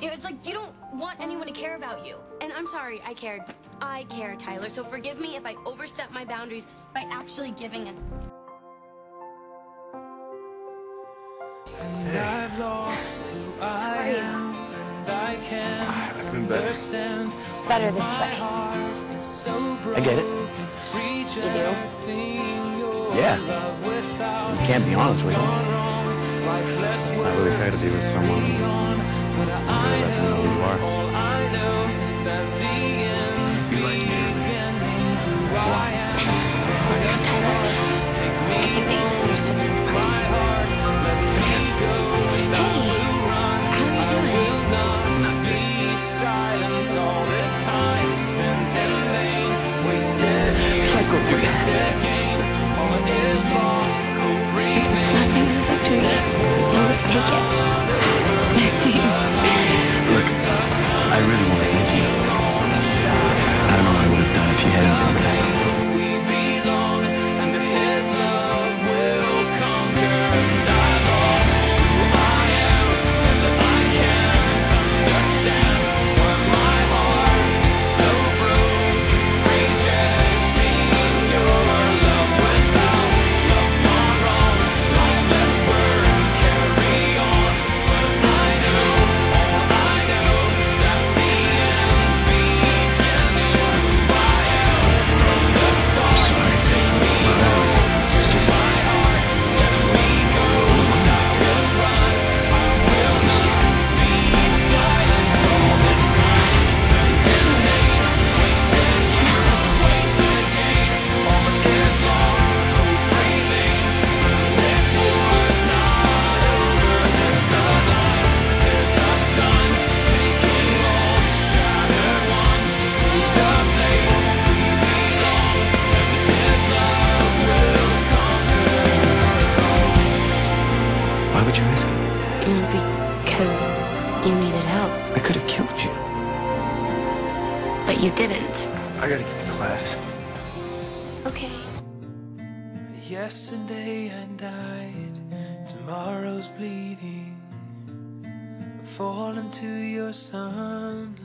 You know, it's like you don't want anyone to care about you. And I'm sorry, I cared. I care, Tyler. So forgive me if I overstep my boundaries by actually giving a... Hey. I've lost who I am, and I can't I've been better. It's better this way. I get it. You do? Yeah. You can't be honest with them. It's not really fair to be with someone and really let them know who you are. You like me. Why? Tyler, I think that you misunderstood me at the party. Hey, how are you doing? Can't go through that. Last night was a victory. Now let's take it. Look, I really want to thank you. I don't know what I would have done if you hadn't been there. Why would you risk it? Because you needed help. I could have killed you. But you didn't. I gotta get to class. Okay. Yesterday I died, tomorrow's bleeding. Fall into your sunlight.